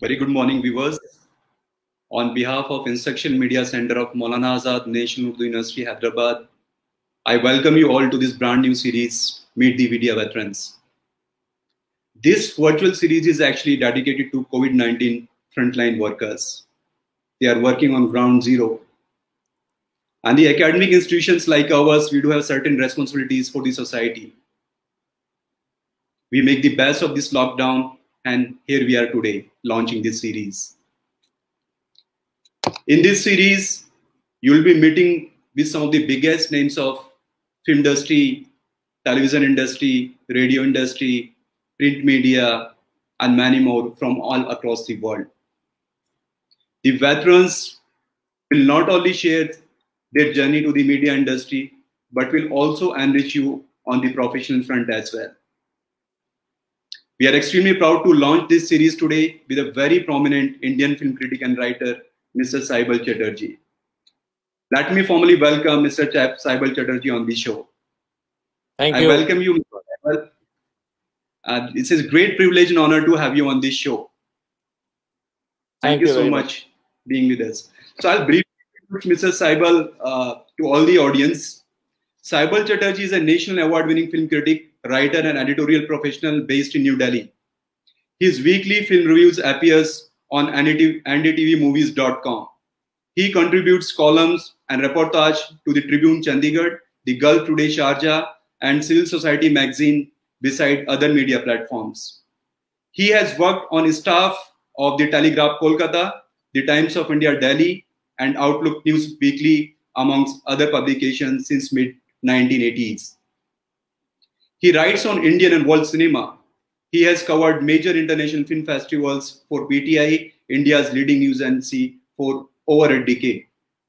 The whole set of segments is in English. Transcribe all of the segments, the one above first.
Very good morning, viewers. On behalf of Instruction Media Center of Maulana Azad National Urdu University, Hyderabad, I welcome you all to this brand new series, Meet the Media Veterans. This virtual series is actually dedicated to COVID-19 frontline workers. They are working on ground zero. And the academic institutions like ours, we do have certain responsibilities for the society. We make the best of this lockdown, and here we are today, launching this series. In this series, you will be meeting with some of the biggest names of film industry, television industry, radio industry, print media, and many more from all across the world. The veterans will not only share their journey to the media industry, but will also enrich you on the professional front as well. We are extremely proud to launch this series today with a very prominent Indian film critic and writer, Mr. Saibal Chatterjee. Let me formally welcome Mr. Saibal Chatterjee on the show. Thank you. I welcome you, Mr. Saibal. It's a great privilege and honor to have you on this show. Thank you so much being with us. So I'll briefly introduce Mr. Saibal to all the audience. Saibal Chatterjee is a national award-winning film critic, writer, and editorial professional based in New Delhi. His weekly film reviews appears on ndtvmovies.com. He contributes columns and reportage to the Tribune Chandigarh, the Gulf Today Sharjah, and Civil Society magazine, beside other media platforms. He has worked on staff of the Telegraph Kolkata, the Times of India Delhi, and Outlook News Weekly, amongst other publications since mid-1980s. He writes on Indian and world cinema. He has covered major international film festivals for PTI, India's leading news agency, for over a decade.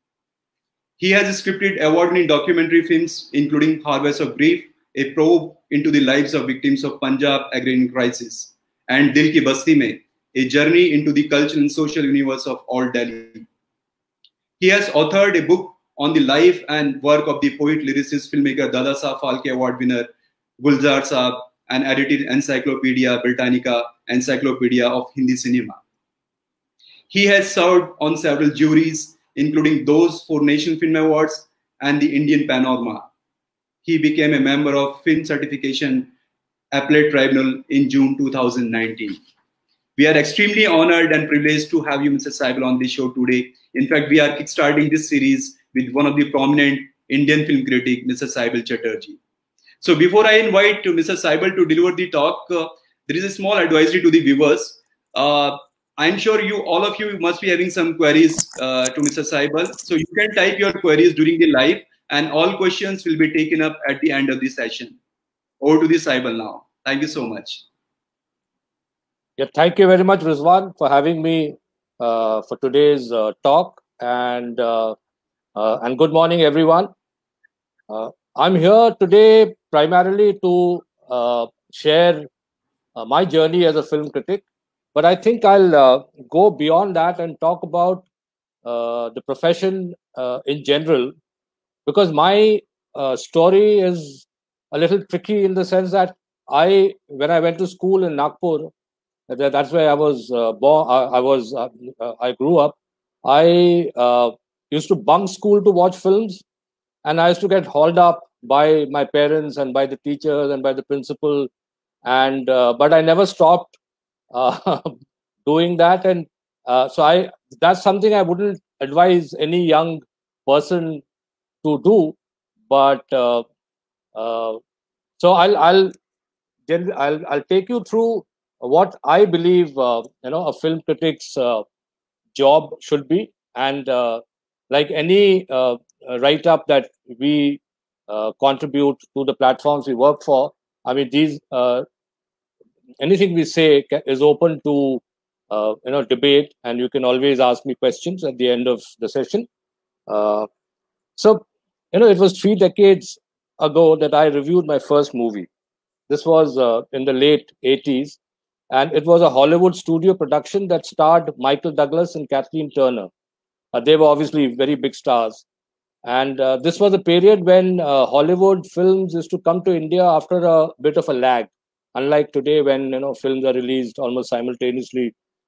He has scripted award-winning documentary films, including Harvest of Grief, a probe into the lives of victims of Punjab agrarian crisis, and Dil Ki Basti Mein, a journey into the cultural and social universe of Old Delhi. He has authored a book on the life and work of the poet, lyricist, filmmaker Dada Saab Phalke Award winner Gulzar Saab, and edited Encyclopedia Britannica, Encyclopedia of Hindi Cinema. He has served on several juries, including those for National Film Awards and the Indian Panorama. He became a member of Film Certification Appellate Tribunal in June 2019. We are extremely honored and privileged to have you, Mr. Saibal, on this show today. In fact, we are kickstarting this series with one of the prominent Indian film critic, Mr. Saibal Chatterjee. So before I invite Mr. Saibal to deliver the talk, there is a small advisory to the viewers. I'm sure all of you must be having some queries to Mr. Saibal. So you can type your queries during the live, and all questions will be taken up at the end of the session. Over to the Saibal now. Thank you so much. Yeah, thank you very much, Rizwan, for having me for today's talk. And good morning, everyone. I'm here today primarily to share my journey as a film critic. But I think I'll go beyond that and talk about the profession in general, because my story is a little tricky in the sense that when I went to school in Nagpur, that's where I was born. I grew up. I used to bunk school to watch films, and I used to get hauled up by my parents and by the teachers and by the principal, and but I never stopped doing that. And so that's something I wouldn't advise any young person to do. But so I'll take you through what I believe a film critic's job should be, and like any write-up that we contribute to the platforms we work for. I mean, these anything we say is open to debate, and you can always ask me questions at the end of the session. So it was 3 decades ago that I reviewed my first movie. This was in the late 80s, and it was a Hollywood studio production that starred Michael Douglas and Kathleen Turner. They were obviously very big stars. And this was a period when Hollywood films used to come to India after a bit of a lag, unlike today when films are released almost simultaneously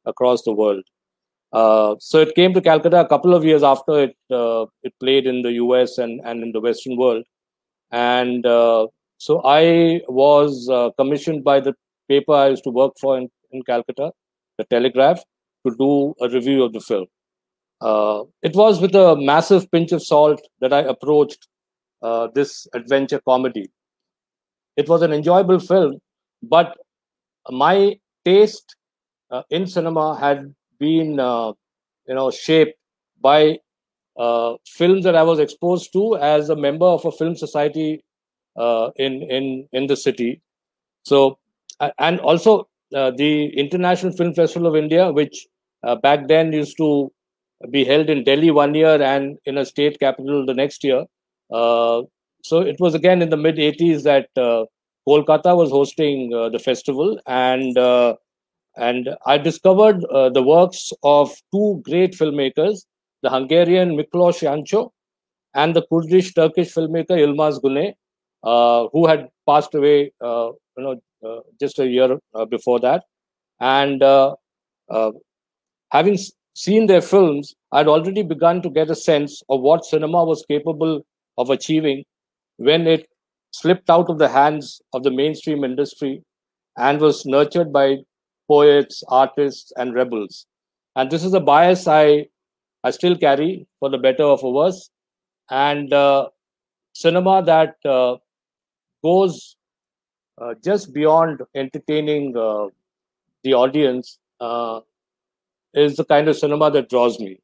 across the world. So it came to Calcutta a couple of years after it played in the US and in the Western world. And so I was commissioned by the paper I used to work for in Calcutta, the Telegraph, to do a review of the film. It was with a massive pinch of salt that I approached this adventure comedy. It was an enjoyable film, but my taste in cinema had been, shaped by films that I was exposed to as a member of a film society in the city. So, and also the International Film Festival of India, which back then used to be held in Delhi one year and in a state capital the next year. So it was again in the mid 80s that Kolkata was hosting the festival, and I discovered the works of two great filmmakers, the Hungarian Miklos Jancsó and the Kurdish-Turkish filmmaker Yilmaz Güney, who had passed away, just a year before that. And having seen their films, I'd already begun to get a sense of what cinema was capable of achieving when it slipped out of the hands of the mainstream industry and was nurtured by poets, artists, and rebels. And this is a bias I still carry, for the better or for worse. And cinema that goes just beyond entertaining the audience is the kind of cinema that draws me.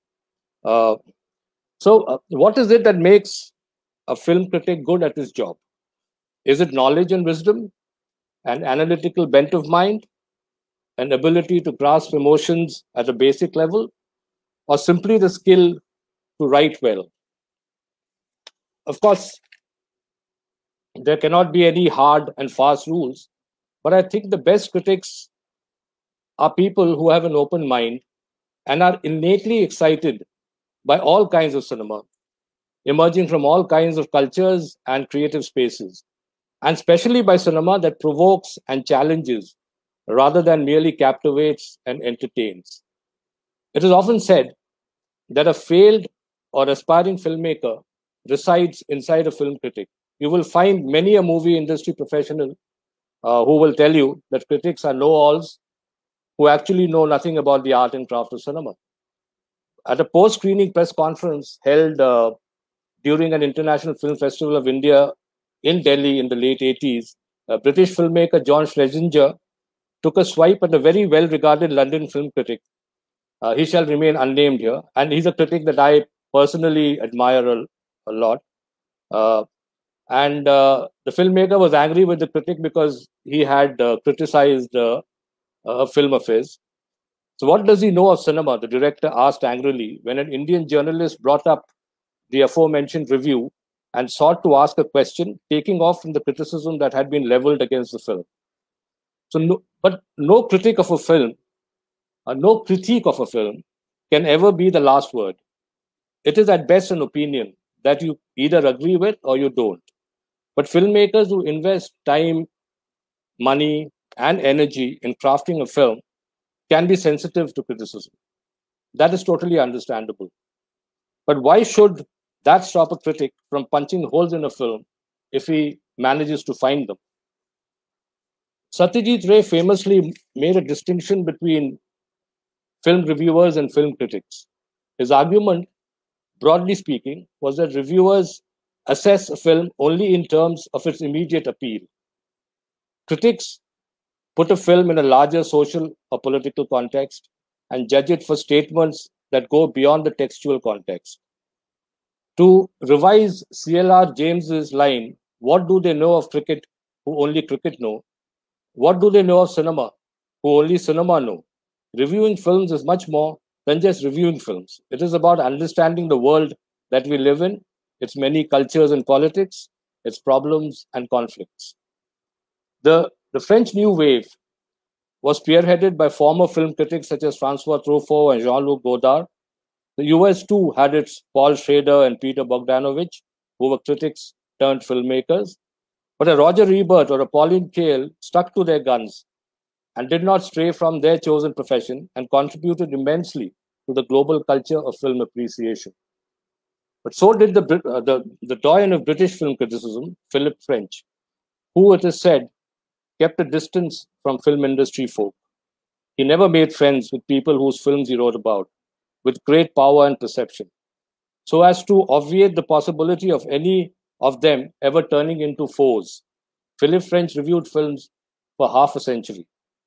So what is it that makes a film critic good at his job? Is it knowledge and wisdom, an analytical bent of mind, an ability to grasp emotions at a basic level, or simply the skill to write well? Of course, there cannot be any hard and fast rules, but I think the best critics are people who have an open mind and are innately excited by all kinds of cinema, emerging from all kinds of cultures and creative spaces, and especially by cinema that provokes and challenges rather than merely captivates and entertains. It is often said that a failed or aspiring filmmaker resides inside a film critic. You will find many a movie industry professional who will tell you that critics are know-alls who actually know nothing about the art and craft of cinema. At a post-screening press conference held during an International Film Festival of India in Delhi in the late 80s, British filmmaker John Schlesinger took a swipe at a very well-regarded London film critic. He shall remain unnamed here, and he's a critic that I personally admire a lot. And the filmmaker was angry with the critic because he had criticized a film of his. So what does he know of cinema? The director asked angrily when an Indian journalist brought up the aforementioned review and sought to ask a question, taking off from the criticism that had been leveled against the film. So, but no critic of a film, no critique of a film can ever be the last word. It is at best an opinion that you either agree with or you don't. But filmmakers who invest time, money, and energy in crafting a film can be sensitive to criticism. That is totally understandable. But why should that stop a critic from punching holes in a film if he manages to find them? Satyajit Ray famously made a distinction between film reviewers and film critics. His argument, broadly speaking, was that reviewers assess a film only in terms of its immediate appeal. Critics put a film in a larger social or political context and judge it for statements that go beyond the textual context. To revise C.L.R. James's line, what do they know of cricket who only cricket know? What do they know of cinema who only cinema know? Reviewing films is much more than just reviewing films. It is about understanding the world that we live in, its many cultures and politics, its problems and conflicts. The French New Wave was spearheaded by former film critics such as Francois Truffaut and Jean-Luc Godard. The US too had its Paul Schrader and Peter Bogdanovich, who were critics turned filmmakers. But a Roger Ebert or a Pauline Kael stuck to their guns and did not stray from their chosen profession and contributed immensely to the global culture of film appreciation. But so did the doyen of British film criticism, Philip French, who, it is said, kept a distance from film industry folk. He never made friends with people whose films he wrote about, with great power and perception, so as to obviate the possibility of any of them ever turning into foes. Philip French reviewed films for half a century.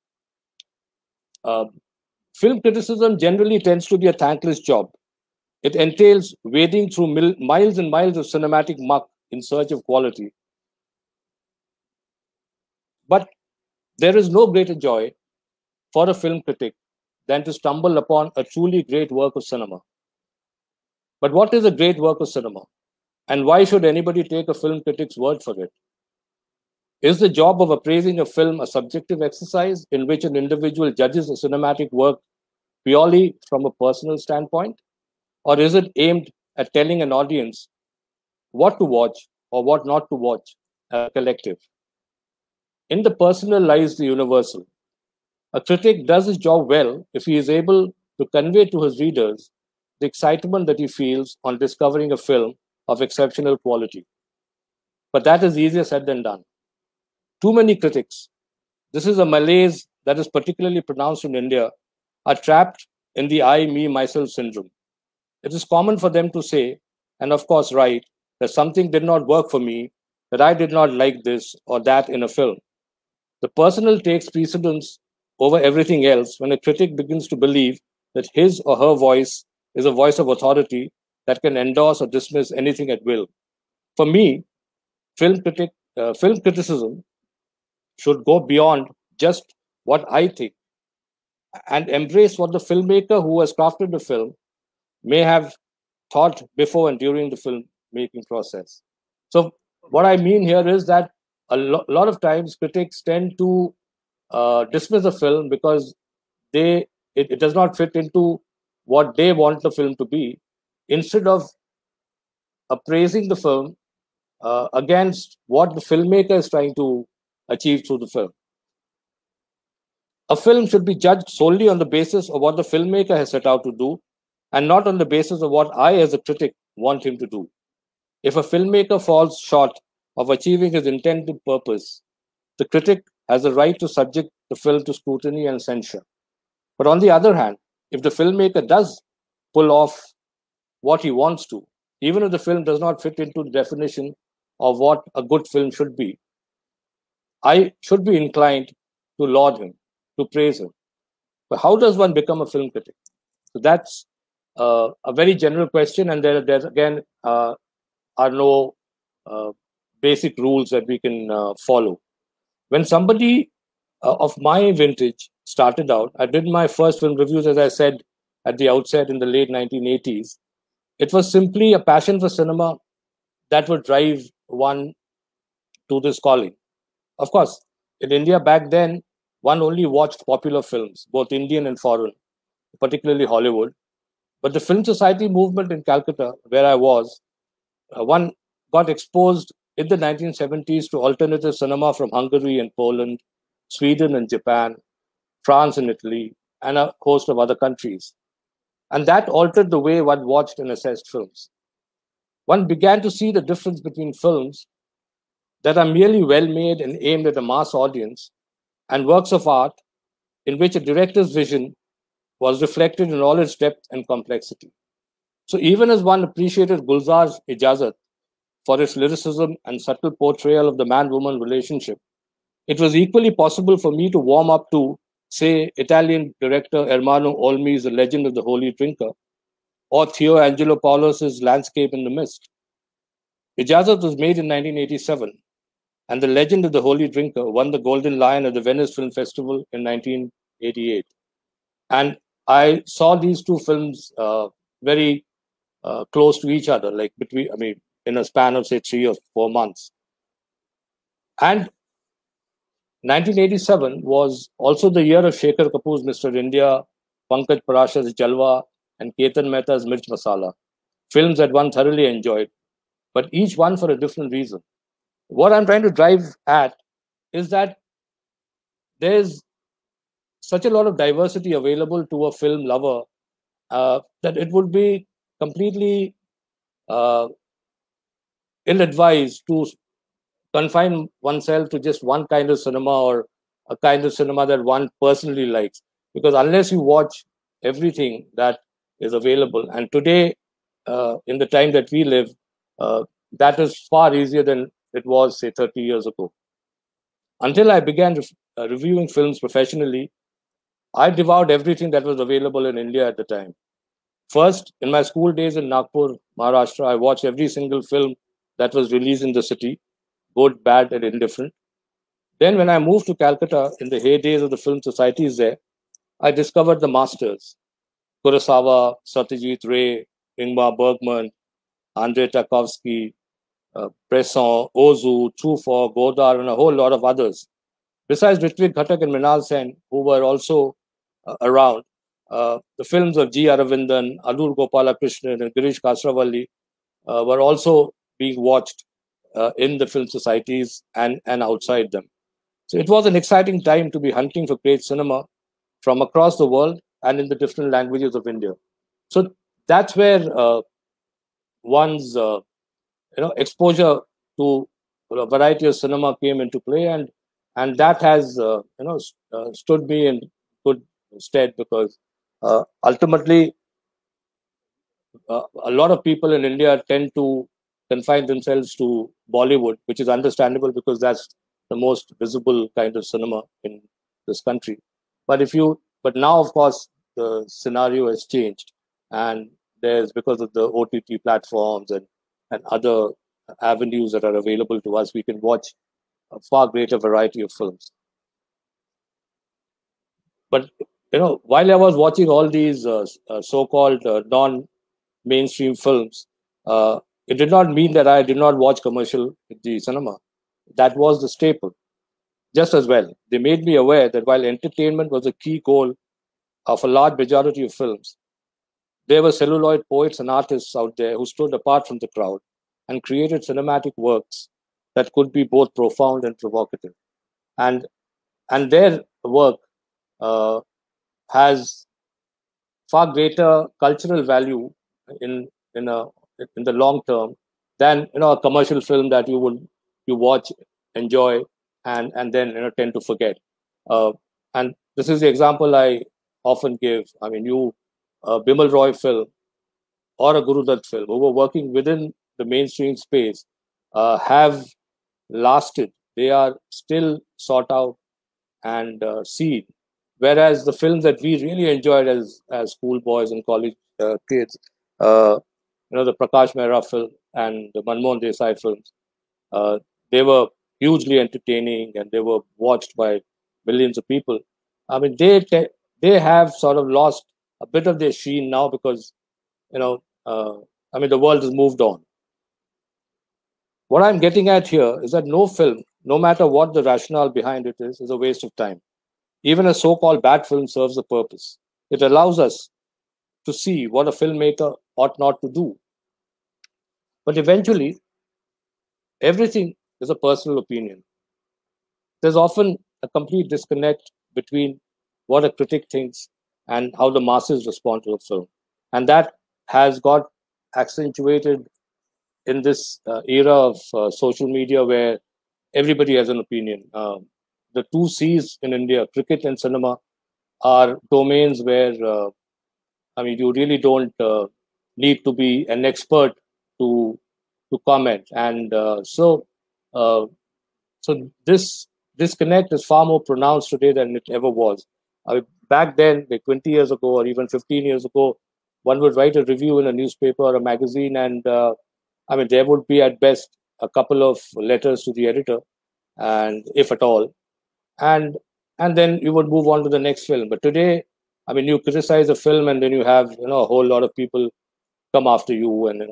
Film criticism generally tends to be a thankless job. It entails wading through miles and miles of cinematic muck in search of quality. But there is no greater joy for a film critic than to stumble upon a truly great work of cinema. But what is a great work of cinema? And why should anybody take a film critic's word for it? Is the job of appraising a film a subjective exercise in which an individual judges a cinematic work purely from a personal standpoint? Or is it aimed at telling an audience what to watch or what not to watch as a collective? In the personal lies the universal. A critic does his job well if he is able to convey to his readers the excitement that he feels on discovering a film of exceptional quality. But that is easier said than done. Too many critics, this is a malaise that is particularly pronounced in India, are trapped in the I, me, myself syndrome. It is common for them to say, and of course write, that something did not work for me, that I did not like this or that in a film. The personal takes precedence over everything else when a critic begins to believe that his or her voice is a voice of authority that can endorse or dismiss anything at will. For me, film criticism should go beyond just what I think and embrace what the filmmaker who has crafted the film may have thought before and during the filmmaking process. So what I mean here is that a lot of times critics tend to dismiss a film because it does not fit into what they want the film to be, instead of appraising the film against what the filmmaker is trying to achieve through the film. A film should be judged solely on the basis of what the filmmaker has set out to do, and not on the basis of what I, as a critic, want him to do. If a filmmaker falls short of achieving his intended purpose, the critic has a right to subject the film to scrutiny and censure. But on the other hand, if the filmmaker does pull off what he wants to, even if the film does not fit into the definition of what a good film should be, I should be inclined to laud him, to praise him. But how does one become a film critic? So that's a very general question, and there again are no basic rules that we can follow. When somebody of my vintage started out, I did my first film reviews, as I said at the outset, in the late 1980s. It was simply a passion for cinema that would drive one to this calling. Of course, in India back then, one only watched popular films, both Indian and foreign, particularly Hollywood. But the Film Society movement in Calcutta, where I was, one got exposed in the 1970s to alternative cinema from Hungary and Poland, Sweden and Japan, France and Italy, and a host of other countries. And that altered the way one watched and assessed films. One began to see the difference between films that are merely well-made and aimed at a mass audience, and works of art in which a director's vision was reflected in all its depth and complexity. So even as one appreciated Gulzar's Ijazat for its lyricism and subtle portrayal of the man-woman relationship, it was equally possible for me to warm up to, say, Italian director Ermanno Olmi's The Legend of the Holy Drinker, or Theo Angelo Paulos's Landscape in the Mist. Ijazat was made in 1987, and The Legend of the Holy Drinker won the Golden Lion at the Venice Film Festival in 1988. And I saw these two films very close to each other, like in a span of, say, 3 or 4 months. And 1987 was also the year of Shekhar Kapoor's Mr. India, Pankaj Parashar's Jalwa, and Ketan Mehta's Mirch Masala, films that one thoroughly enjoyed, but each one for a different reason. What I'm trying to drive at is that there's such a lot of diversity available to a film lover that it would be completely ill-advised to confine oneself to just one kind of cinema or a kind of cinema that one personally likes. Because unless you watch everything that is available, and today, in the time that we live, that is far easier than it was, say, 30 years ago. Until I began reviewing films professionally, I devoured everything that was available in India at the time. First, in my school days in Nagpur, Maharashtra, I watched every single film that was released in the city, good, bad, and indifferent. Then when I moved to Calcutta in the heydays of the film societies there, I discovered the masters, Kurosawa, Satyajit Ray, Ingmar Bergman, Andrei Tarkovsky, Bresson, Ozu, Truffaut, Godard, and a whole lot of others. Besides Ritwik Ghatak and Mrinal Sen, who were also around, the films of G. Aravindan, Allur Gopalakrishnan, and Girish Kasravalli were also being watched in the film societies and outside them. So it was an exciting time to be hunting for great cinema from across the world and in the different languages of India. So that's where one's exposure to a variety of cinema came into play, and that has stood me in good stead, because ultimately a lot of people in India tend to confine themselves to Bollywood, which is understandable because that's the most visible kind of cinema in this country. But now, of course, the scenario has changed, and there's, because of the OTT platforms and other avenues that are available to us, we can watch a far greater variety of films. But while I was watching all these so-called non-mainstream films, it did not mean that I did not watch commercial cinema. That was the staple. Just as well, they made me aware that while entertainment was a key goal of a large majority of films, there were celluloid poets and artists out there who stood apart from the crowd and created cinematic works that could be both profound and provocative. And their work has far greater cultural value in the long term than a commercial film that you watch, enjoy, and then tend to forget. And this is the example I often give. I mean, Bimal Roy film or a Guru Dutt film, who were working within the mainstream space, have lasted. They are still sought out and seen. Whereas the films that we really enjoyed as schoolboys and college kids, the Prakash Mehra film and the Manmohan Desai films, they were hugely entertaining and they were watched by millions of people. I mean, they have sort of lost a bit of their sheen now because, the world has moved on. What I'm getting at here is that no film, no matter what the rationale behind it is a waste of time. Even a so-called bad film serves a purpose. It allows us to see what a filmmaker ought not to do. But eventually, everything is a personal opinion. There's often a complete disconnect between what a critic thinks and how the masses respond to a film. And that has got accentuated in this era of social media, where everybody has an opinion. The two C's in India, cricket and cinema, are domains where, you really don't need to be an expert to comment. And so this disconnect is far more pronounced today than it ever was. Back then, like 20 years ago or even 15 years ago, one would write a review in a newspaper or a magazine, and there would be at best a couple of letters to the editor, and if at all, and then you would move on to the next film. But today, you criticize a film, and then you have a whole lot of people come after you and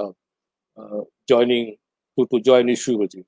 join issue with you.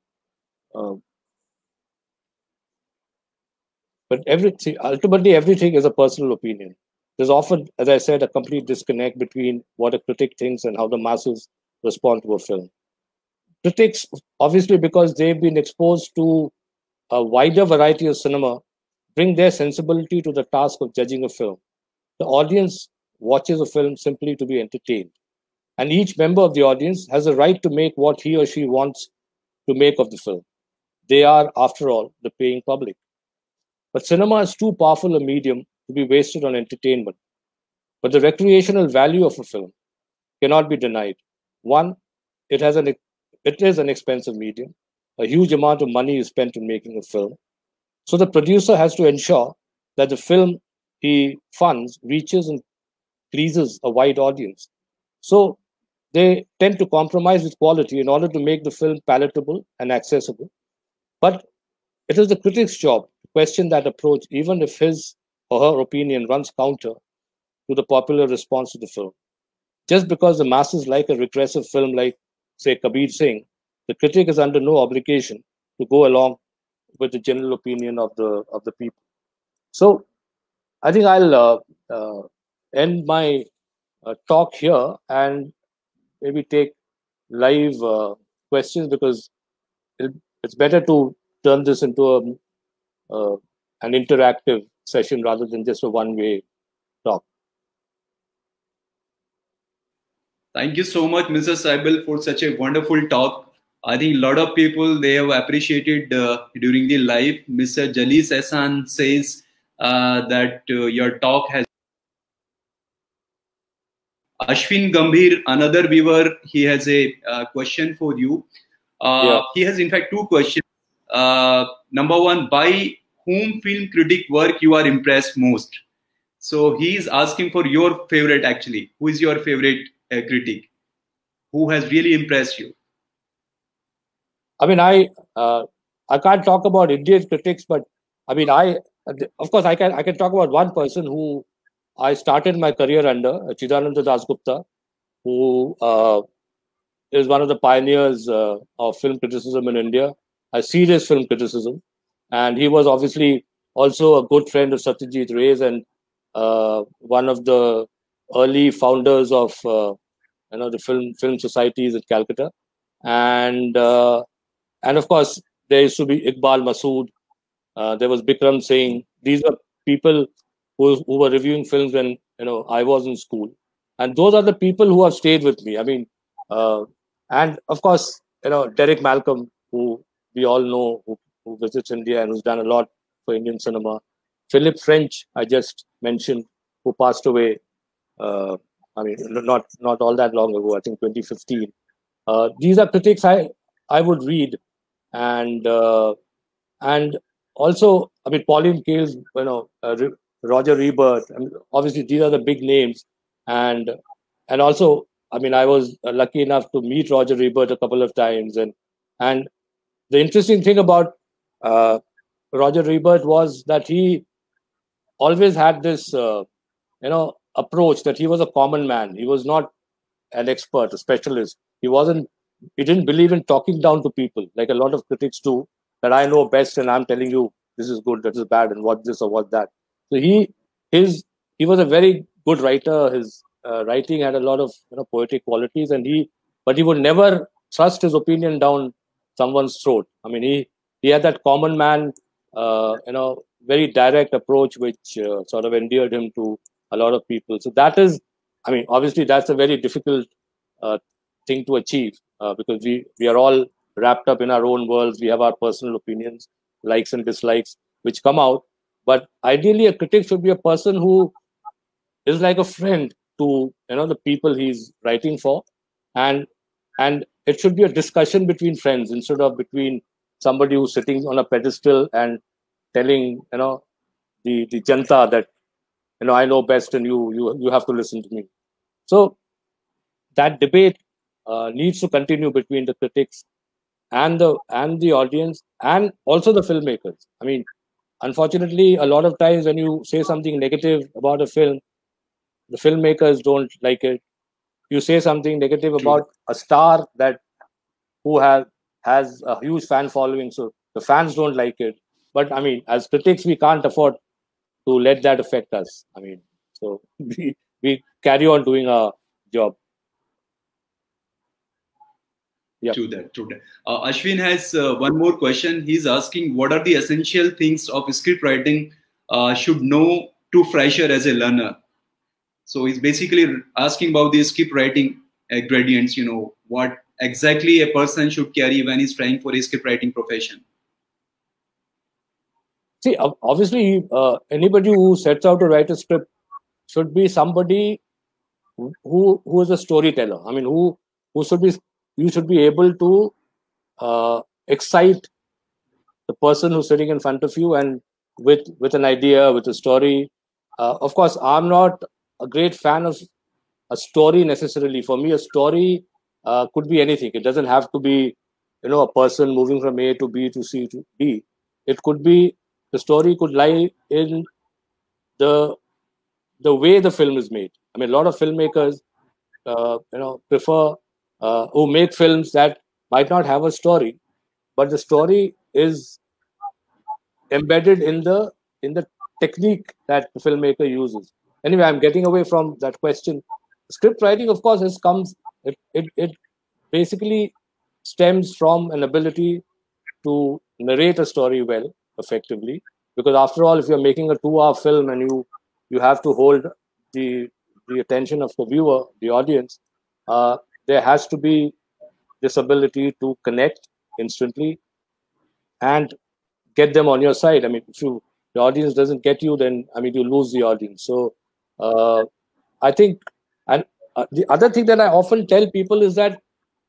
But ultimately, everything is a personal opinion. There's often, as I said, a complete disconnect between what a critic thinks and how the masses respond to a film. Critics, obviously, because they've been exposed to a wider variety of cinema, bring their sensibility to the task of judging a film. The audience watches a film simply to be entertained. And each member of the audience has a right to make what he or she wants to make of the film. They are, after all, the paying public. But cinema is too powerful a medium to be wasted on entertainment. But the recreational value of a film cannot be denied. One, it is an expensive medium. A huge amount of money is spent in making a film. So the producer has to ensure that the film he funds reaches and pleases a wide audience. So they tend to compromise with quality in order to make the film palatable and accessible. But it is the critic's job to question that approach, even if his or her opinion runs counter to the popular response to the film. Just because the masses like a regressive film like, say, Kabir Singh, the critic is under no obligation to go along with the general opinion of the people. So I think I'll end my talk here and maybe take live questions, because it's better to turn this into an interactive session rather than just a one-way talk. Thank you so much, Mr. Saibal, for such a wonderful talk. I think a lot of people, they have appreciated during the live. Mr. Jalis Ehsan says that your talk has... Ashwin Gambhir, another viewer, he has a question for you. He has, in fact, two questions. Number one, by whom film critic work you are impressed most? So he is asking for your favorite, actually. Who is your favorite critic? Who has really impressed you? I mean, I can't talk about Indian critics, but I mean, of course, I can talk about one person who I started my career under, Chidananda Dasgupta, who is one of the pioneers of film criticism in India, a serious film criticism. And he was obviously also a good friend of Satyajit Ray's and one of the early founders of the film societies in Calcutta. And of course, there used to be Iqbal Masood. There was Bikram Singh. These were people who were reviewing films when I was in school, and those are the people who have stayed with me. I mean, and of course, Derek Malcolm, who we all know, who visits India and who's done a lot for Indian cinema. Philip French, I just mentioned, who passed away. I mean, not all that long ago. I think 2015. These are critics I would read, and also, I mean, Pauline Kael's, Roger Ebert. I mean, obviously, these are the big names, and also, I mean, I was lucky enough to meet Roger Ebert a couple of times, and the interesting thing about Roger Ebert was that he always had this, approach that he was a common man. He was not an expert, a specialist. He didn't believe in talking down to people like a lot of critics do, that I know best and I'm telling you this is good, that is bad, and what this or what that. So he was a very good writer. His writing had a lot of poetic qualities, but he would never thrust his opinion down someone's throat. I mean, he had that common man, very direct approach, which sort of endeared him to a lot of people. So that is, I mean, obviously that's a very difficult thing to achieve because we are all wrapped up in our own worlds. We have our personal opinions, likes and dislikes, which come out. But ideally, a critic should be a person who is like a friend to the people he's writing for, and it should be a discussion between friends instead of between somebody who's sitting on a pedestal and telling the janta that I know best and you have to listen to me. So that debate needs to continue between the critics and the audience and also the filmmakers. I mean, unfortunately, a lot of times when you say something negative about a film, the filmmakers don't like it. You say something negative about a star who has a huge fan following, so the fans don't like it. But I mean, as critics, we can't afford to let that affect us. I mean, so we carry on doing our job. Yeah. True that. Ashwin has one more question. He's asking, what are the essential things of script writing should know to fresher as a learner? So he's basically asking about the script writing gradients, what exactly a person should carry when he's trying for a script writing profession. See, obviously, anybody who sets out to write a script should be somebody who is a storyteller. I mean, who should be, you should be able to excite the person who's sitting in front of you and with an idea, with a story. Of course, I'm not a great fan of a story necessarily. For me, a story could be anything. It doesn't have to be, a person moving from A to B to C to D. It could be, the story could lie in the way the film is made. I mean, a lot of filmmakers, prefer who make films that might not have a story, but the story is embedded in the technique that the filmmaker uses. Anyway, I'm getting away from that question. Script writing, of course, it basically stems from an ability to narrate a story well, effectively. Because after all, if you're making a 2-hour film and you have to hold the attention of the viewer, the audience, there has to be this ability to connect instantly and get them on your side. I mean, if the audience doesn't get you, then you lose the audience. So I think, and the other thing that I often tell people is that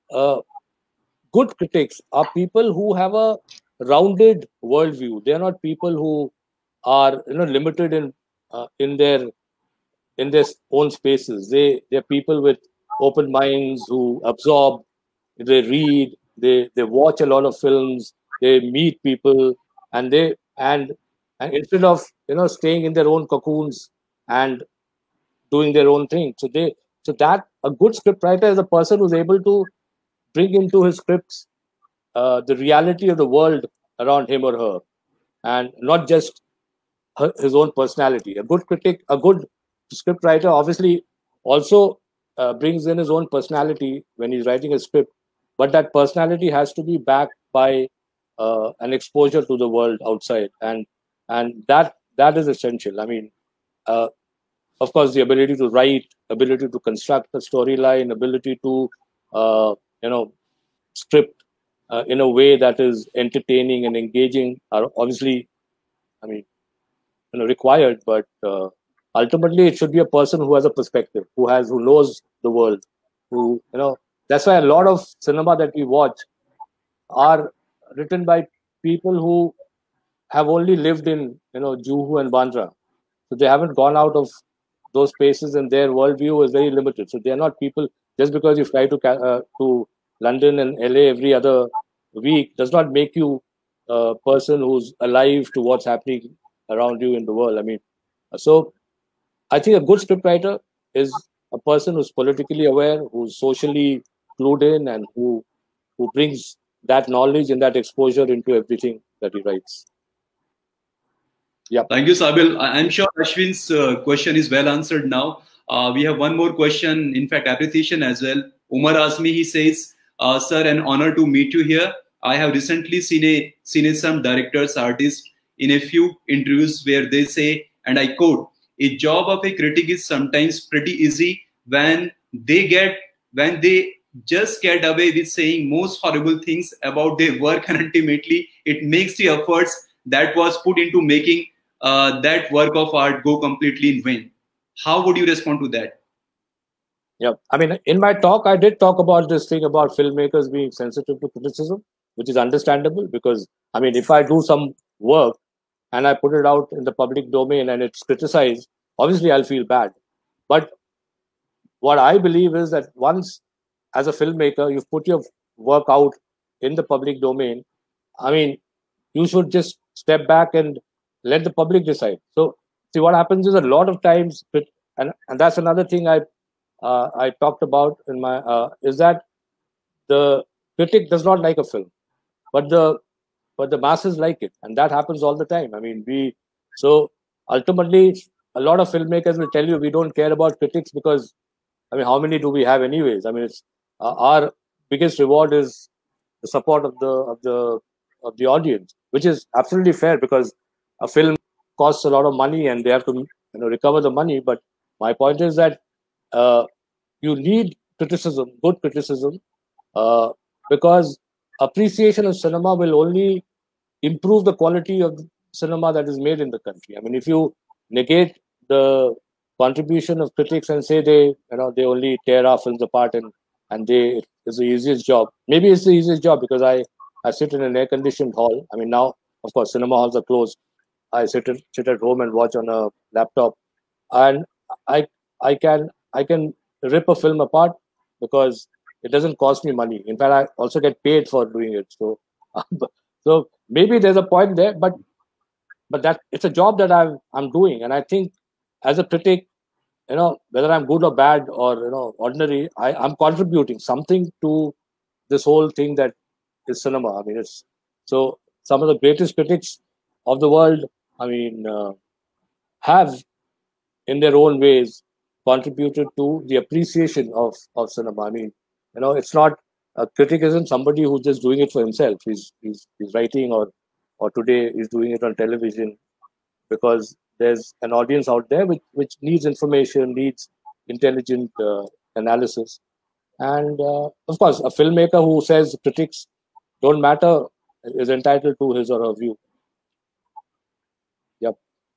good critics are people who have a rounded worldview. They are not people who are limited in their own spaces. They're people with open minds who absorb, they read, they watch a lot of films, they meet people, and instead of staying in their own cocoons and doing their own thing. So that a good scriptwriter is a person who's able to bring into his scripts the reality of the world around him or her, and not just his own personality. A good critic, a good scriptwriter, obviously also brings in his own personality when he's writing a script, but that personality has to be backed by an exposure to the world outside, and that is essential. I mean, of course, the ability to write, ability to construct a storyline, ability to script in a way that is entertaining and engaging are obviously, required. But ultimately, it should be a person who has a perspective, who knows the world, who That's why a lot of cinema that we watch are written by people who have only lived in Juhu and Bandra, so they haven't gone out of those spaces, and their worldview is very limited. So they are not people. Just because you fly to London and LA every other week does not make you a person who's alive to what's happening around you in the world. So I think a good scriptwriter is a person who's politically aware, who's socially clued in, and who brings that knowledge and that exposure into everything that he writes. Yeah. Thank you, Sabil. I'm sure Ashwin's question is well answered now. We have one more question, in fact, appreciation as well. Umar Azmi, he says, sir, an honor to meet you here. I have recently seen some directors, artists in a few interviews where they say, and I quote, a job of a critic is sometimes pretty easy when they just get away with saying most horrible things about their work, and ultimately it makes the efforts that was put into making that work of art go completely in vain. How would you respond to that? Yeah, in my talk, I did talk about this thing about filmmakers being sensitive to criticism, which is understandable, because if I do some work and I put it out in the public domain and it's criticized, obviously I'll feel bad. But what I believe is that once, as a filmmaker, you've put your work out in the public domain, you should just step back and let the public decide. So, see, what happens is a lot of times, and that's another thing I talked about in my is that the critic does not like a film, but the masses like it, and that happens all the time. So ultimately, a lot of filmmakers will tell you we don't care about critics because, how many do we have anyways? It's our biggest reward is the support of the audience, which is absolutely fair, because a film costs a lot of money and they have to recover the money. But my point is that you need criticism, good criticism, because appreciation of cinema will only improve the quality of cinema that is made in the country. I mean, if you negate the contribution of critics and say they only tear our films apart and it's the easiest job. Maybe it's the easiest job because I sit in an air-conditioned hall. I mean, now, of course, cinema halls are closed. I sit at home and watch on a laptop, and I can rip a film apart because it doesn't cost me money. In fact, I also get paid for doing it. So maybe there's a point there, but that it's a job that I'm doing, and I think as a critic, whether I'm good or bad or ordinary, I'm contributing something to this whole thing that is cinema. I mean, it's so some of the greatest critics of the world, I mean, have in their own ways contributed to the appreciation of cinema. I mean, it's not a critic isn't somebody who's just doing it for himself. He's writing or today he's doing it on television because there's an audience out there which needs information, needs intelligent analysis. And of course, a filmmaker who says critics don't matter is entitled to his or her view. Yep.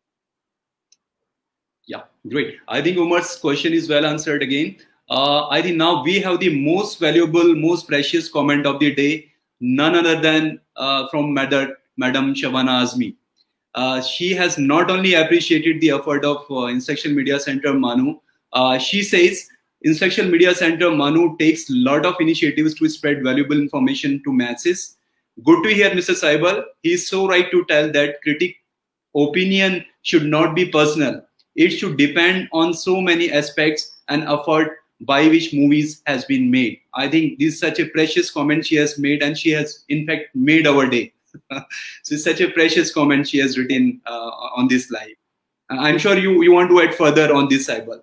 Yeah, great. I think Umar's question is well answered again. I think now we have the most valuable, most precious comment of the day, none other than from Madam Shabana Azmi. She has not only appreciated the effort of Instructional Media Center Manu, she says Instructional Media Center Manu takes a lot of initiatives to spread valuable information to masses. Good to hear, Mr. Saibal. He is so right to tell that critic opinion should not be personal. It should depend on so many aspects and effort by which movies has been made. I think this is such a precious comment she has made, and she has in fact made our day. So it's such a precious comment she has written on this live. I'm sure you want to add further on this, Saibal.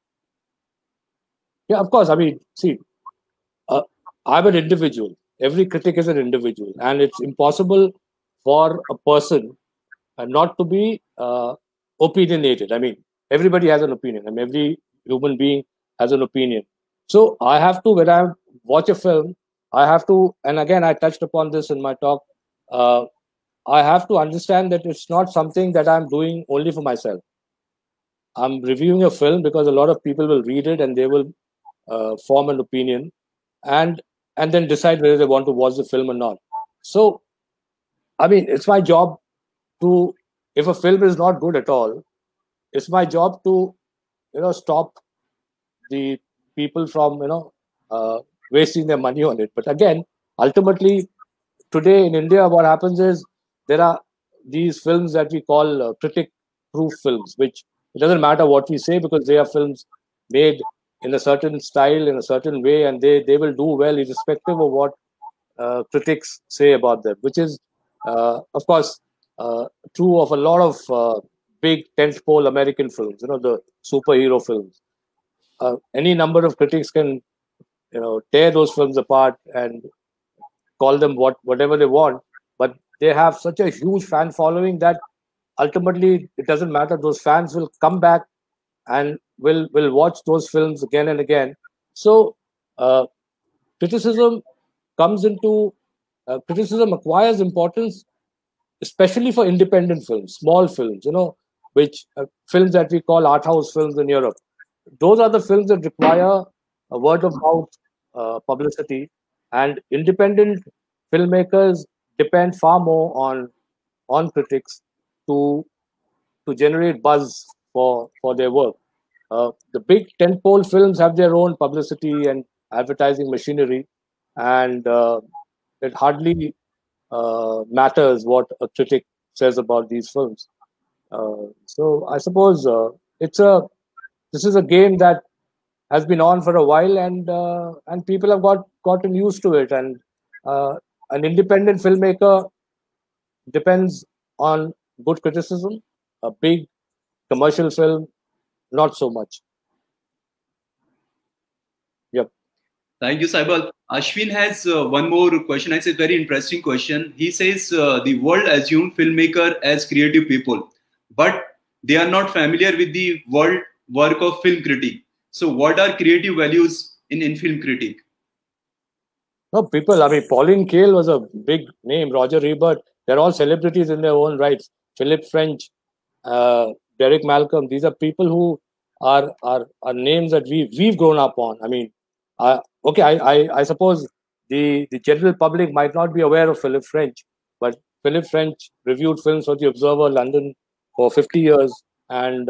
Yeah, of course. I mean, see, I'm an individual. Every critic is an individual, and it's impossible for a person not to be opinionated. I mean, everybody has an opinion. I mean, every human being has an opinion. So I have to, when I watch a film, I have to, and again, I touched upon this in my talk, I have to understand that it's not something that I'm doing only for myself. I'm reviewing a film because a lot of people will read it and they will form an opinion and then decide whether they want to watch the film or not. So, I mean, it's my job to, if a film is not good at all, it's my job to, stop the people from, wasting their money on it. But again, ultimately, today in India, what happens is there are these films that we call critic-proof films, which it doesn't matter what we say because they are films made in a certain style, in a certain way, and they will do well irrespective of what critics say about them, which is, of course, true of a lot of big tentpole American films, the superhero films. Any number of critics can, tear those films apart and call them whatever they want, but they have such a huge fan following that ultimately it doesn't matter. Those fans will come back and will watch those films again and again. So criticism acquires importance, especially for independent films, small films, which films that we call art house films in Europe. Those are the films that require a word of mouth publicity, and independent filmmakers depend far more on critics to generate buzz for their work. The big tentpole films have their own publicity and advertising machinery, and it hardly matters what a critic says about these films. So I suppose this is a game that has been on for a while, and people have gotten used to it. And an independent filmmaker depends on good criticism. A big commercial film, not so much. Yep. Thank you, Saibal. Ashwin has one more question. It's a very interesting question. He says the world assumes filmmaker as creative people, but they are not familiar with the work of film critic. So what are creative values in film critic? No, people, I mean, Pauline Kael was a big name, Roger Ebert, they're all celebrities in their own rights. Philip French, Derek Malcolm, these are people who are names that we've grown up on. I mean, okay, I suppose the general public might not be aware of Philip French, but Philip French reviewed films for the Observer London for 50 years, and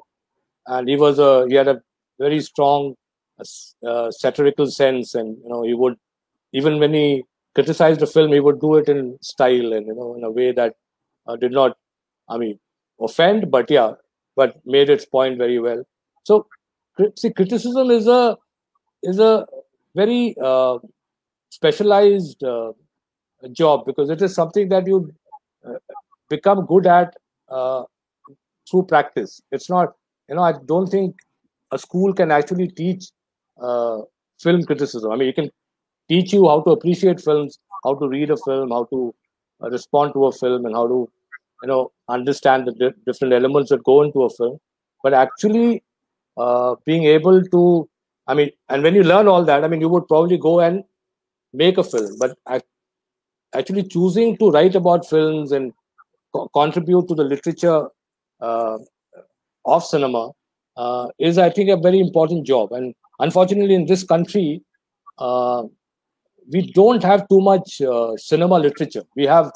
he had a very strong satirical sense, and he would, even when he criticized a film, he would do it in style and in a way that did not, I mean, offend, but made its point very well. So, see, criticism is a very specialized job, because it is something that you become good at through practice. It's not, I don't think a school can actually teach film criticism. I mean, it can teach you how to appreciate films, how to read a film, how to respond to a film, and how to understand the different elements that go into a film. But actually being able to, I mean, and when you learn all that, I mean, you would probably go and make a film. But actually choosing to write about films and contribute to the literature of cinema is, I think, a very important job. And unfortunately, in this country, we don't have too much cinema literature. We are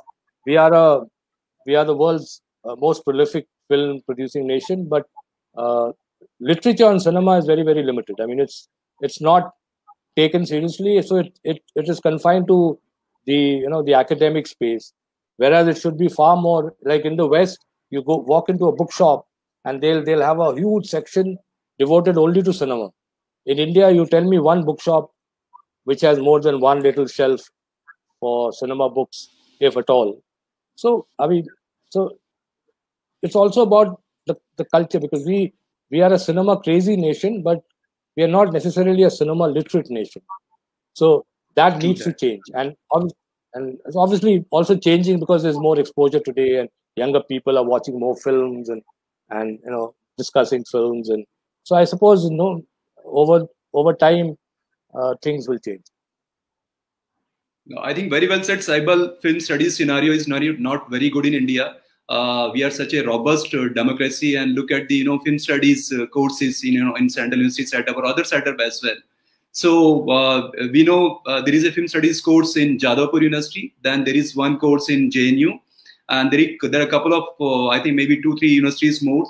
the world's most prolific film producing nation, but literature on cinema is very, very limited. I mean, it's not taken seriously, so it is confined to the academic space, whereas it should be far more like in the West. You walk into a bookshop and they'll have a huge section devoted only to cinema. In India, you tell me one bookshop which has more than one little shelf for cinema books, if at all. So, I mean, it's also about the culture, because we are a cinema crazy nation, but we are not necessarily a cinema literate nation. So that needs to change, and it's obviously also changing because there's more exposure today, and younger people are watching more films and discussing films, and so I suppose over time things will change. No, I think very well said, Saibal. Film studies scenario is not very good in India. We are such a robust democracy, and look at the film studies courses in Central University setup or other setup as well. So we know there is a film studies course in Jadavpur University. Then there is one course in JNU, and there are a couple of I think maybe 2-3 universities more.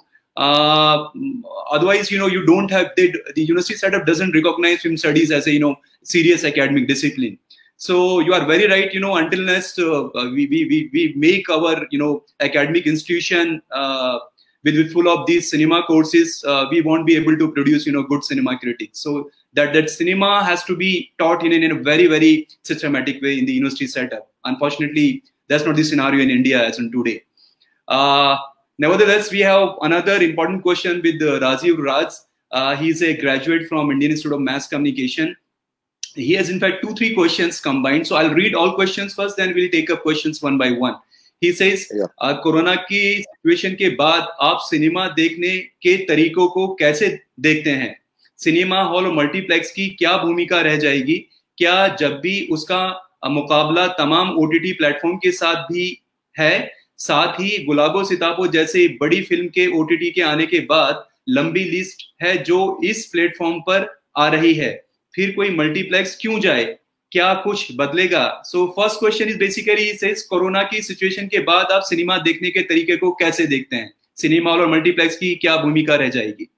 Otherwise, you don't have the university setup doesn't recognize film studies as a serious academic discipline. So you are very right. Until next we make our academic institution with full of these cinema courses, we won't be able to produce good cinema critics. So that cinema has to be taught in a very, very systematic way in the university setup. Unfortunately, that's not the scenario in India as in today. Nevertheless, we have another important question with Rajiv Raj. He's a graduate from Indian Institute of Mass Communication. He has in fact 2-3 questions combined. So I'll read all questions first, then we'll take up questions one by one. He says, corona की situation के बाद आप cinema देखने के तरीकों को कैसे देखते हैं? सिनेमा हॉल और मल्टीप्लेक्स की क्या भूमिका रह जाएगी? क्या जब भी उसका मुकाबला तमाम OTT प्लेटफॉर्म के साथ भी है? साथ ही गुलाबो सिताबो जैसे बड़ी फिल्म के OTT के आने के बाद लंबी लिस्ट है जो इस प्लेटफॉर्म पर आ रही है, फिर कोई मल्टीप्लेक्स क्यों जाए? क्या कुछ बदलेगा? So first question is basically says corona की सिचुएशन के बाद आप सिनेमा देखने के तरीके को कैसे देखते हैं? सिनेमा हॉल और मल्टीप्लेक्स की क्या भूमिका रह जाएगी?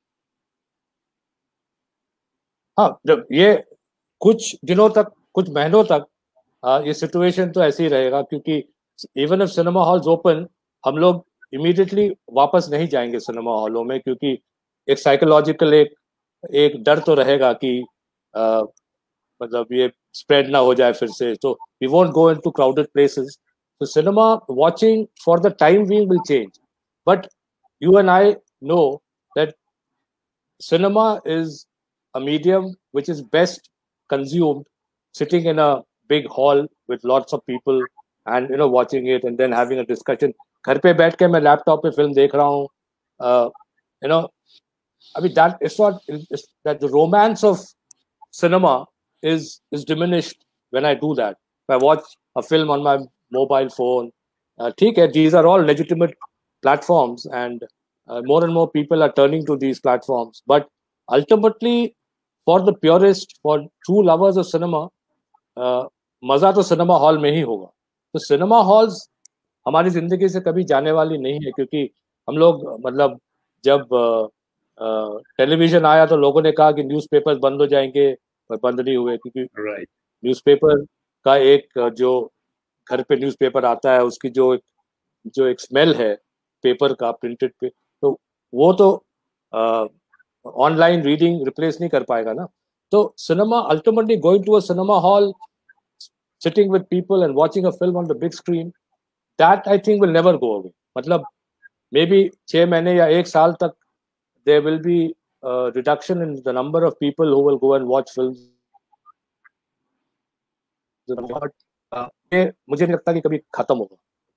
हाँ, जब ये कुछ दिनों तक, कुछ महीनों तक ये सिचुएशन तो ऐसे ही रहेगा, क्योंकि even if cinema halls open, हम लोग इमीडिएटली वापस नहीं जाएंगे सिनेमा हॉलों में, क्योंकि एक साइकोलॉजिकल एक डर तो रहेगा कि मतलब ये स्प्रेड ना हो जाए फिर से. तो we won't go into crowded places. So cinema watching for the time being will change, but you and I know that cinema is a medium which is best consumed sitting in a big hall with lots of people and watching it and then having a discussion. घर पे बैठ के मैं laptop पे film देख रहा हूँ, you know, I mean that it's not it's, that the romance of cinema is diminished when I do that. If I watch a film on my mobile phone, these are all legitimate platforms, and more people are turning to these platforms. But ultimately, for the purist, for true lovers of cinema, मजा तो cinema hall में ही होगा. तो cinema halls हमारी जिंदगी से कभी जाने वाली नहीं है, क्योंकि हम लोग मतलब जब टेलीविजन आया तो लोगों ने कहा कि न्यूज़पेपर्स बंद हो जाएंगे, पर बंद नहीं हुए, क्योंकि न्यूज़पेपर का एक जो घर पे न्यूज़पेपर आता है उसकी जो एक स्मेल है पेपर का प्रिंटेड पे, तो वो तो ऑनलाइन रीडिंग रिप्लेस नहीं कर पाएगा ना. तो cinema ultimately going to a cinema hall, sitting with people and watching a film on the big screen, that I think will never go away. मतलब maybe 6 महीने या 1 साल तक there will be a reduction in the number of people who will go and watch films. मुझे नहीं लगता कि कभी खत्म होगा.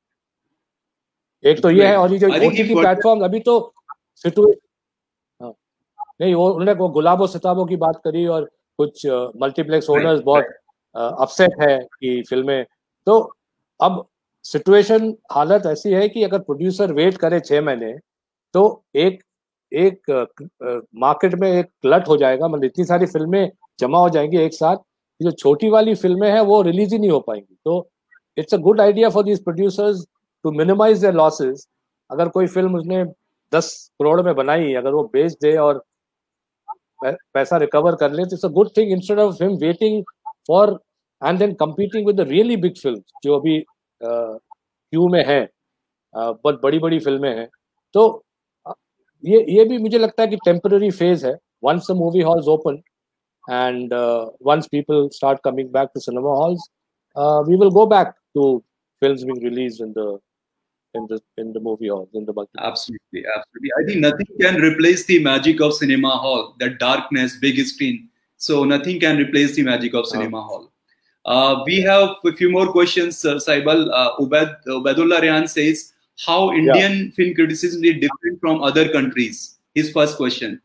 एक तो ये है, और ये जो OTT प्लेटफॉर्म अभी तो सिचुएशन नहीं, वो उन्होंने गुलाबो सिताबों की बात करी और कुछ मल्टीप्लेक्स ओनर्स बहुत अपसेट है कि फिल्में, तो अब सिचुएशन हालत ऐसी है कि अगर प्रोड्यूसर वेट करे 6 महीने तो एक मार्केट में एक क्लट हो जाएगा, मतलब इतनी सारी फिल्में जमा हो जाएंगी एक साथ, जो छोटी वाली फिल्में हैं वो रिलीज ही नहीं हो पाएंगी. तो it's a good idea for these producers to minimize their losses. अगर कोई फिल्म उसने 10 करोड़ में बनाई, अगर वो बेच दे और पैसा रिकवर कर ले, तो it's a good thing instead of him waiting for and then competing with the really big film जो अभी क्यू में है, बहुत बड़ी बड़ी फिल्में हैं. तो ये भी मुझे लगता है कि टेम्पररी फेज है. Once the movie halls open and once people start coming back to cinema halls, we will go back to films being released in the movie halls, in the multiplex. Absolutely. I think nothing can replace the magic of cinema hall, that darkness, big screen. So nothing can replace the magic of cinema hall. We have a few more questions, Saibal. Ubaidullah Rehan says, how Indian film criticism is different from other countries? His first question.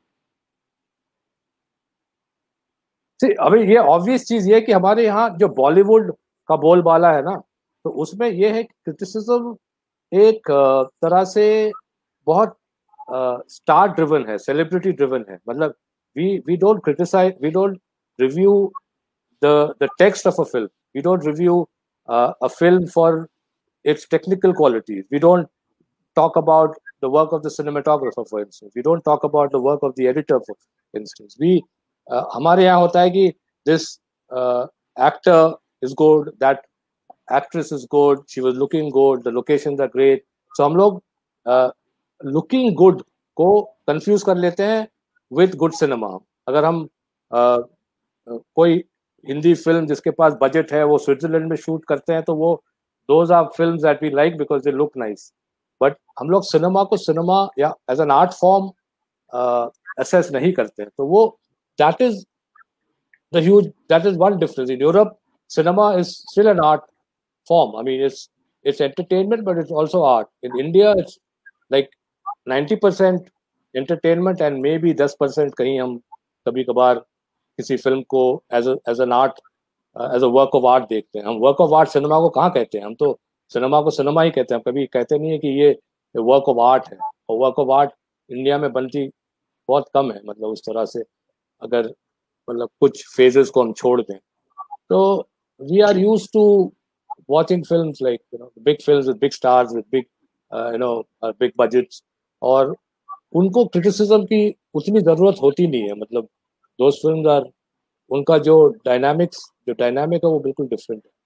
अभी ये obvious चीज ये कि हमारे यहाँ जो बॉलीवुड का बोलबाला है ना, तो उसमें ये है कि क्रिटिसिज्म एक तरह से बहुत स्टार ड्रिवन है, सेलिब्रिटी ड्रिवन है. मतलब we don't criticize, we don't review the text of a film, we don't review a film for its technical qualities, we don't talk about the work of the cinematographer, for instance, we don't talk about the work of the editor, for instance. हमारे यहाँ होता है कि this actor is good, that actress is good, she was looking good, the locations are great. So हम लोग looking good को confuse कर लेते हैं with good cinema. अगर हम कोई हिंदी फिल्म जिसके पास बजट है वो स्विट्जरलैंड में शूट करते हैं, तो वो those are films that we like because they look nice. But हम लोग सिनेमा को सिनेमा या as an art form assess नहीं करते हैं. तो वो that is one difference. In Europe, cinema is still an art form. I mean, it's entertainment, but it's also art. In India, it's like 90% entertainment and maybe 10% कहीं हम कभी कभार किसी फिल्म को as an art, as a work of art देखते हैं. हम work of art cinema को कहाँ कहते हैं? हम तो सिनेमा को सिनेमा ही कहते हैं. कभी कहते नहीं है कि ये वर्क ऑफ आर्ट है. और वर्क ऑफ आर्ट इंडिया में बनती बहुत कम है, मतलब उस तरह से अगर मतलब कुछ फेजेस को हम छोड़ दें. तो we are used to watching films like big films with big stars with big big budgets, और उनको क्रिटिसिज्म की उतनी जरूरत होती नहीं है. मतलब दोस फिल्म्स आर, उनका जो डायनामिक है वो बिल्कुल डिफरेंट है.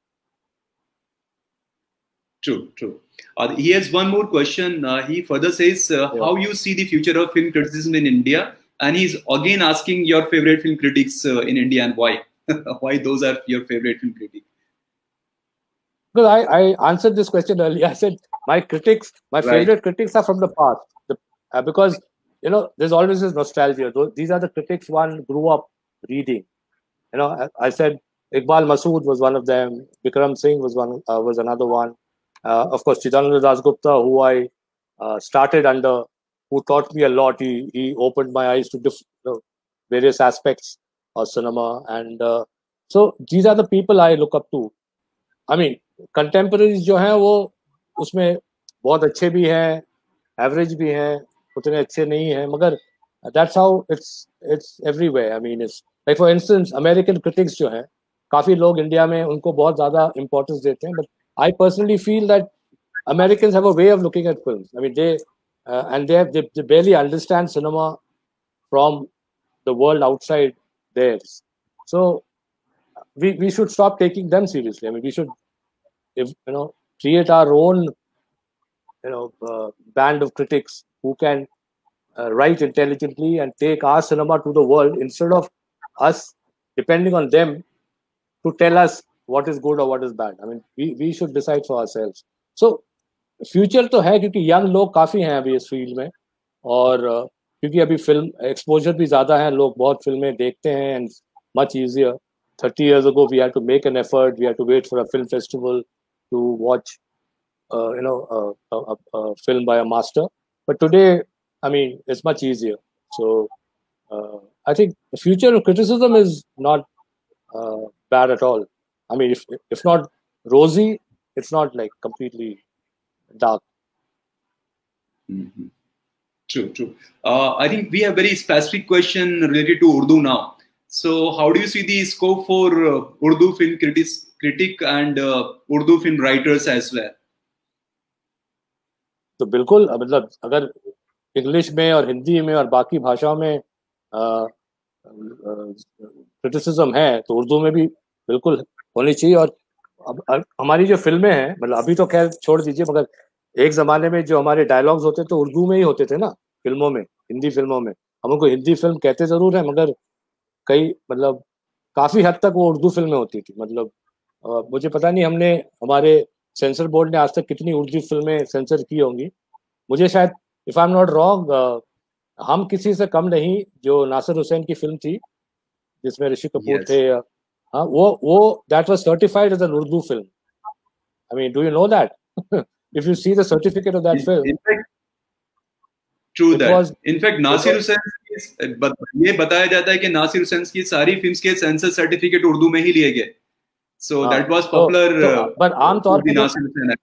True. He has one more question. He further says, how you see the future of film criticism in India? And he's again asking your favorite film critics in India and why. Why those are your favorite film critics? Well, I answered this question earlier. I said my favorite critics are from the past. Because, there's always this nostalgia. These are the critics one grew up reading. I said Iqbal Masood was one of them. Bikram Singh was another one. Of course, Chidananda Dasgupta, who I started under, who taught me a lot. He opened my eyes to various aspects of cinema, and so these are the people I look up to. I mean, contemporaries जो हैं वो उसमें बहुत अच्छे भी हैं, average भी हैं, उतने अच्छे नहीं हैं, मगर that's how it's everywhere. I mean, it's like for instance, American critics जो हैं, काफी लोग इंडिया में उनको बहुत ज्यादा importance देते हैं, but I personally feel that Americans have a way of looking at films. I mean, they barely understand cinema from the world outside theirs. So we should stop taking them seriously. I mean, we should, create our own, band of critics who can write intelligently and take our cinema to the world instead of us depending on them to tell us what is good or what is bad. I mean, we should decide for ourselves. So future तो है क्योंकि young लोग काफी हैं अभी इस field में, और क्योंकि अभी फिल्म एक्सपोजर भी ज्यादा है, लोग बहुत फिल्में देखते हैं, and much easier. 30 years ago we had to make an effort, we had to wait for a film festival to watch a film by a master, but today, I mean, it's much easier. So I think the future of criticism is not bad at all. I mean, if not rosy, it's not like completely dark. Mm-hmm. True. I think we have very specific question related to Urdu now. So how do you see the scope for Urdu film critic and Urdu film writers as well? तो बिल्कुल, मतलब अगर English में और हिंदी में और बाकी भाषाओं में क्रिटिसिज्म है तो उर्दू में भी बिल्कुल होनी चाहिए. और अब हमारी जो फिल्में हैं, मतलब अभी तो खैर छोड़ दीजिए, मगर एक जमाने में जो हमारे डायलॉग्स होते तो उर्दू में ही होते थे ना, फिल्मों में, हिंदी फिल्मों में. हम उनको हिंदी फिल्म कहते जरूर है, मगर कई मतलब काफी हद तक वो उर्दू फिल्में होती थी. मतलब मुझे पता नहीं हमारे सेंसर बोर्ड ने आज तक कितनी उर्दू फिल्में सेंसर की होंगी. मुझे शायद, if I am not wrong, हम किसी से कम नहीं, जो नासिर हुसैन की फिल्म थी जिसमें ऋषि कपूर थे, हाँ, वो that was certified as an Urdu film. I mean, do you know that? If you see the certificate of that film. True that. In fact, Nasir Hussain, ये बताया जाता है कि नासिर हुसैन की सारी फिल्म्स के सेंसर सर्टिफिकेट उर्दू में ही लिए गए. So that was popular. But आमतौर पर,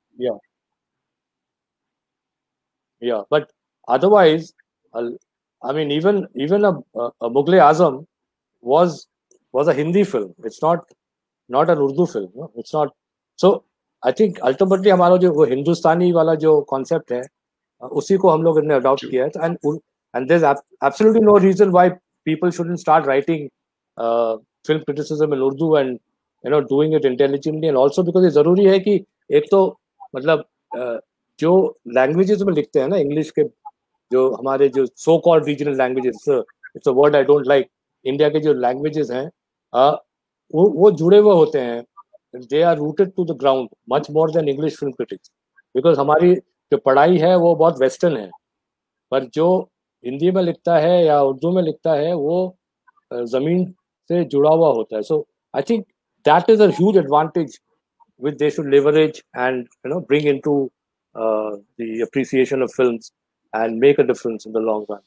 yeah, but otherwise, I mean, even a Mughal-e-Azam was a Hindi film. It's not an Urdu film. No? It's not. So I think ultimately हमारा जो वो हिंदुस्तानी वाला जो concept है, उसी को हम लोग ने adopt किया है. And there's absolutely no reason why people shouldn't start writing film criticism in Urdu and doing it intelligently. And also because ये जरूरी है कि एक तो मतलब जो languages में लिखते हैं ना, English के जो हमारे जो so called regional languages, it's a word I don't like. India के जो languages हैं, वो जुड़े हुए होते हैं. They are rooted to the ground much more than English film critics, because हमारी जो पढ़ाई है वो बहुत वेस्टर्न है, पर जो हिंदी में लिखता है या उर्दू में लिखता है वो जमीन से जुड़ा हुआ होता है. So I think that is a huge advantage which they should leverage and bring into the appreciation of films and make a difference in the long run.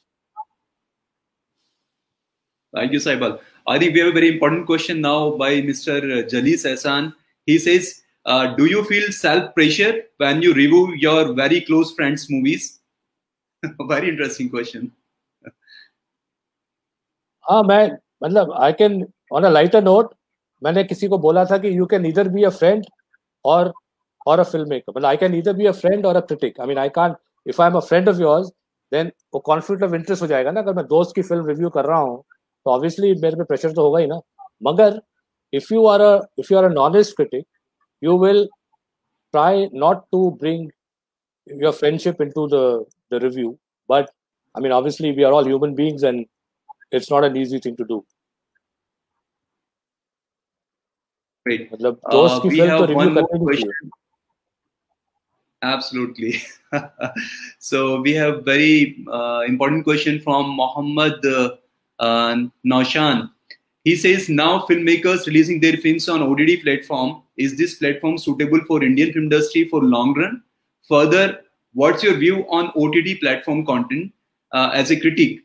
Thank you, Saibal. I think we have a very important question now by Mr. Jalis Ehsan. He says, do you feel self-pressure when you review your very close friends' movies? Very interesting question. हाँ, मैं मतलब I can, on a lighter note, मैंने किसी को बोला था कि you can either be a friend or a filmmaker. मतलब I can either be a friend or a critic. I mean, I can't, if I'm a friend of yours, then वो conflict of interest हो जाएगा ना. अगर मैं दोस्त की film review कर रहा हूँ तो obviously मेरे पे प्रेशर तो होगा ही ना. मगर if you are an honest critic, you will try not to bring your friendship into the review. But I mean, obviously we are all human beings and it's not an easy thing to do. Great. मतलब दोस्त की film तो review करनी चाहिए. Absolutely. So we have very important question from Mohammad Naushan. He says, now filmmakers releasing their films on OTT platform is this platform suitable for Indian film industry for long run? Further, what's your view on OTT platform content as a critic?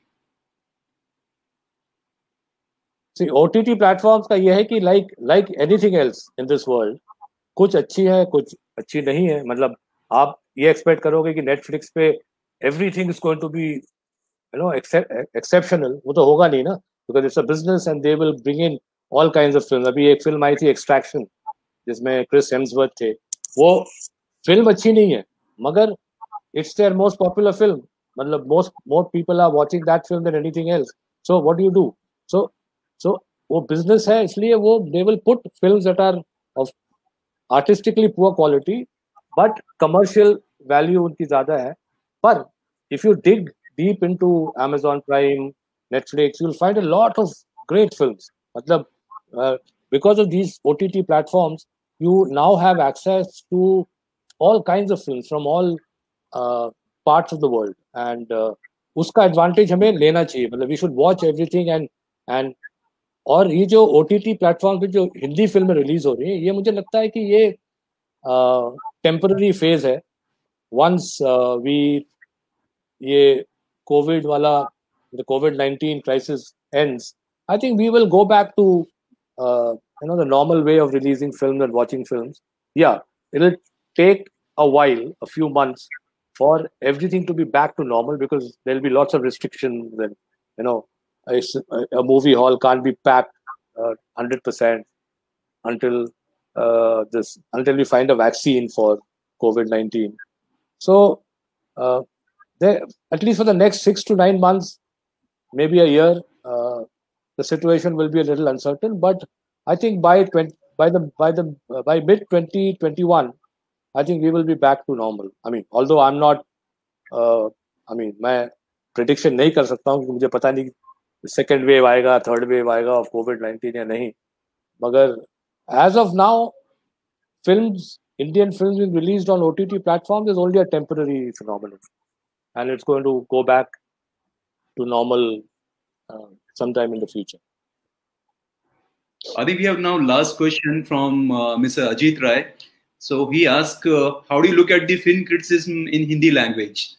See, OTT platforms का ये है कि like anything else in this world, कुछ अच्छी है, कुछ अच्छी नहीं है. मतलब आप ये एक्सपेक्ट करोगे कि नेटफ्लिक्स पे everything is going to be, you know, exceptional. वो तो होगा नहीं ना, because it's a business and they will bring in all kinds of films. अभी एक फिल्म आई थी एक्सट्रैक्शन जिसमें क्रिस हेम्सवर्थ थे. वो फिल्म अच्छी नहीं है, मगर it's their most popular film. मतलब more people are watching that film than anything else. So what do you do? So वो business है, इसलिए वो they will put films that are of artistically poor quality, but commercial value उनकी ज़्यादा है. पर if you dig deep into Amazon Prime, Netflix, you'll find a lot of great films. मतलब because of these OTT platforms, you now have access to all kinds of films from all parts of the world, and उसका advantage हमें लेना चाहिए. मतलब we should watch everything and और ये जो OTT platform पे जो हिंदी फिल्में रिलीज हो रही हैं, ये मुझे लगता है कि ये टेम्पररी फेज है. वंस ये कोविड वाला COVID-19 crisis ends, I think we will go back to the normal way of releasing films and watching films. Yeah, it'll take a while, a few months, for everything to be back to normal, because there'll be lots of restrictions, and a movie hall can't be packed 100% until we find a vaccine for COVID-19. So at least for the next 6 to 9 months, maybe a year, the situation will be a little uncertain. But I think by mid 2021, I think we will be back to normal. I mean, although I'm not, मैं prediction नहीं कर सकता हूँ, क्योंकि मुझे पता नहीं second wave आएगा, third wave आएगा of COVID-19 या नहीं. मगर as of now, Indian films being released on OTT platforms is only a temporary phenomenon, and it's going to go back to normal sometime in the future. I think we have now last question from Mr. Ajit Rai. So he asked, how do you look at the film criticism in Hindi language?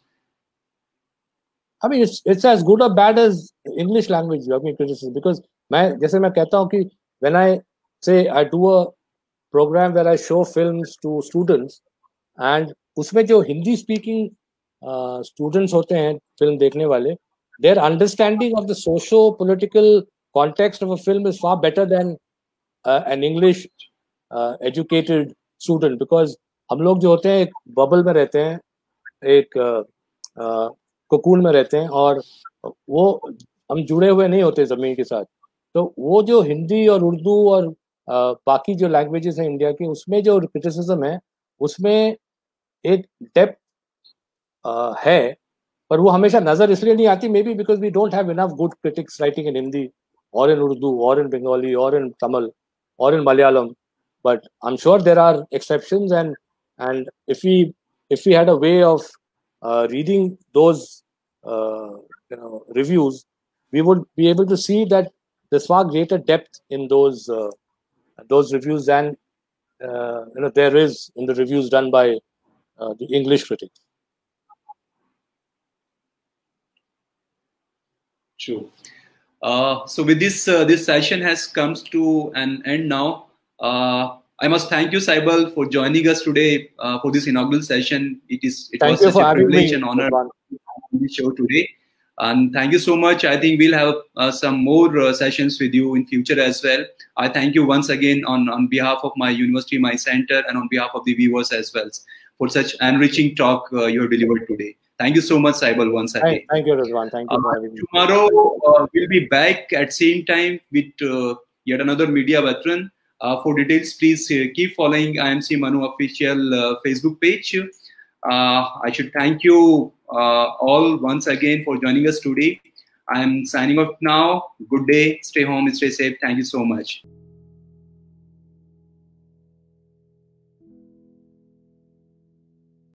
I mean, it's as good or bad as English language criticism, because जैसे मैं कहता हूँ कि when I say I do a program where I show films to students, and उसमें जो Hindi speaking students होते हैं film देखने वाले, their understanding of the socio-political context of a film is far better than an English educated student, because हम लोग जो होते हैं एक bubble में रहते हैं, एक कोकून में रहते हैं, और वो हम जुड़े हुए नहीं होते ज़मीन के साथ. तो वो जो हिंदी और उर्दू और बाकी जो लैंग्वेजेस हैं इंडिया की, उसमें जो क्रिटिसिज्म है, उसमें एक डेप्थ है, पर वो हमेशा नज़र इसलिए नहीं आती, maybe because we don't have enough good critics writing in Hindi और इन उर्दू और इन बंगाली और इन तमिल और in Malayalam. But I am sure there are exceptions, and if we had a way of reading those reviews, we would be able to see that there's far greater depth in those reviews than there is in the reviews done by the English critics. True. So with this session has come to an end now. I must thank you, Saibal, for joining us today for this inaugural session. It was such a privilege and honor on the show today. And thank you so much. I think we'll have some more sessions with you in future as well. I thank you once again on behalf of my university, my center, and on behalf of the viewers as well for such enriching talk you have delivered today. Thank you so much, Saibal, once again. Thank you, Rizwan. Thank you for having me. Tomorrow, we'll be back at same time with yet another media veteran. For details, please keep following IMC Manu official Facebook page. I should thank you all once again for joining us today. I'm signing off now. Good day. Stay home. Stay safe. Thank you so much.